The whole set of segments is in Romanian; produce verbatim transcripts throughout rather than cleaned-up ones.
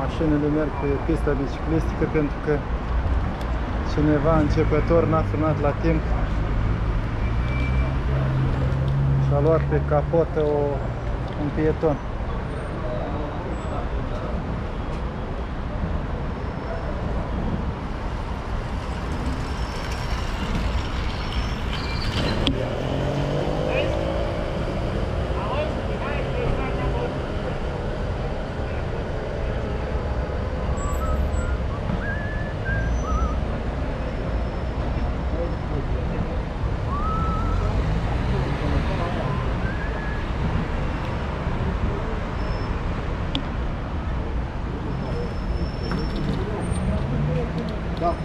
Mașinile merg pe pista biciclistică pentru că cineva începător n-a frânat la timp și a luat pe capotă o, un pieton. Da.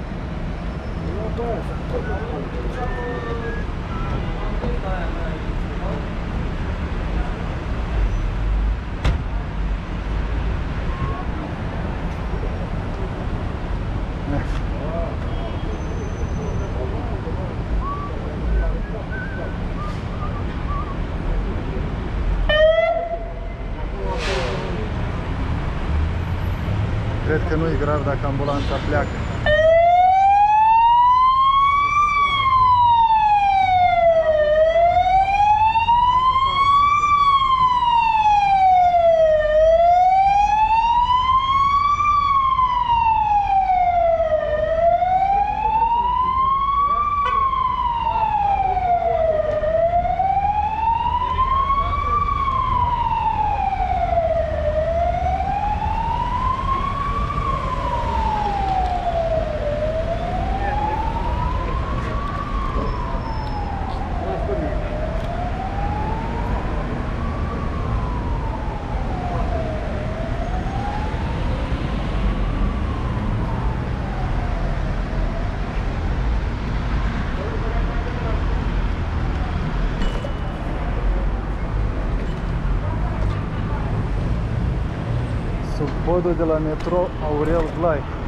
Cred că nu-i grav dacă ambulanța pleacă. Sub podul de la metro Aurel Glai.